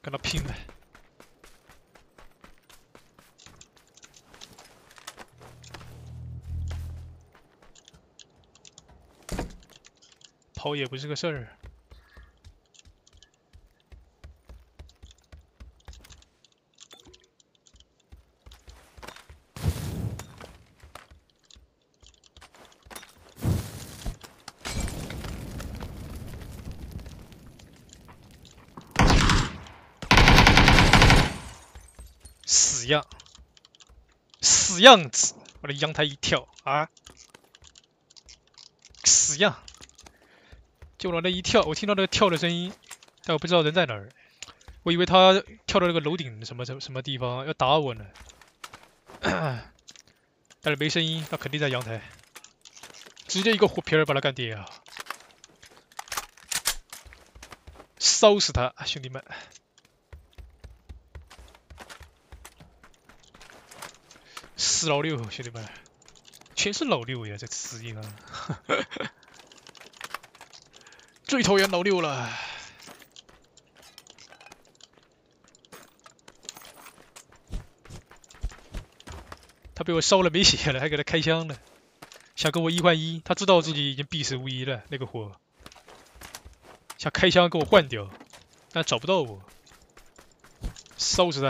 跟他拼了！跑也不是个事儿。死样子！我的阳台一跳啊，死样！就往那一跳，我听到那个跳的声音，但我不知道人在哪儿。我以为他跳到那个楼顶什么地方要打我呢，但是没声音，他肯定在阳台。直接一个火皮儿把他干掉啊！烧死他，兄弟们！死老六，兄弟们，全是老六呀，这死硬啊！最讨厌老六了。他被我烧了没血了，还给他开枪了，想跟我1换1，他知道自己已经必死无疑了，那个货，想开枪跟我换掉，但找不到我，烧死他！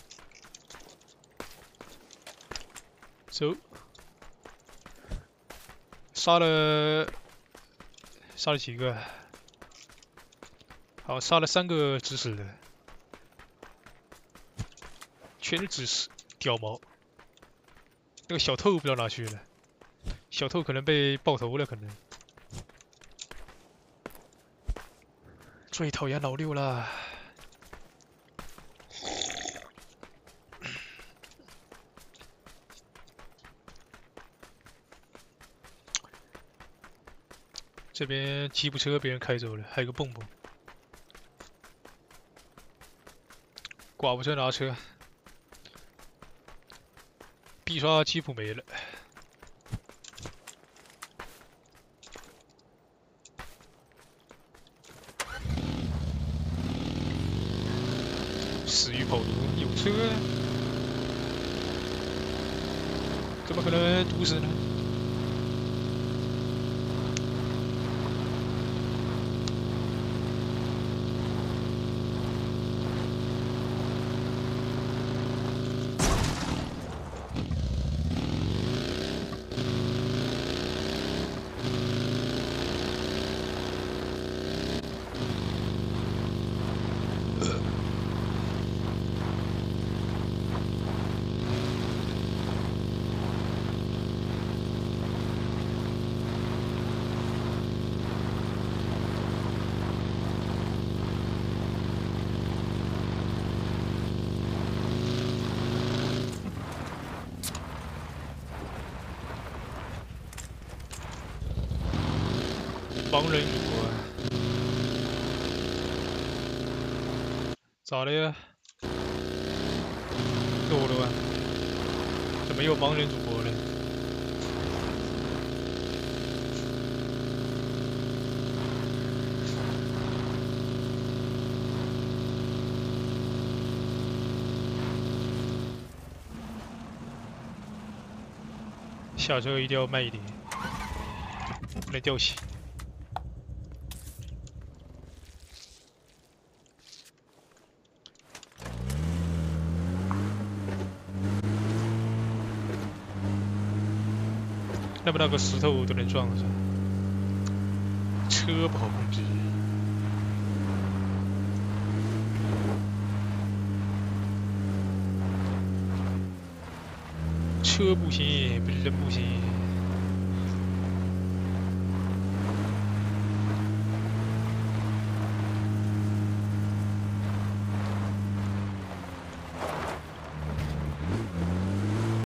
走，杀了几个？好，杀了3个指使的，全是指使，屌毛。那个小透不知道哪去了，小透可能被爆头了，可能。最讨厌老六了。这边吉普车被人开走了，还有个蹦蹦。寡妇车拿车。必刷吉普没了。死鱼跑毒，有车，怎么可能毒死呢？盲人主播，咋的呀？够了吧？怎么又盲人主播了？下车一定要慢一点，不能掉血。那个石头都能撞上，车不好控制。车不行，不是人不行。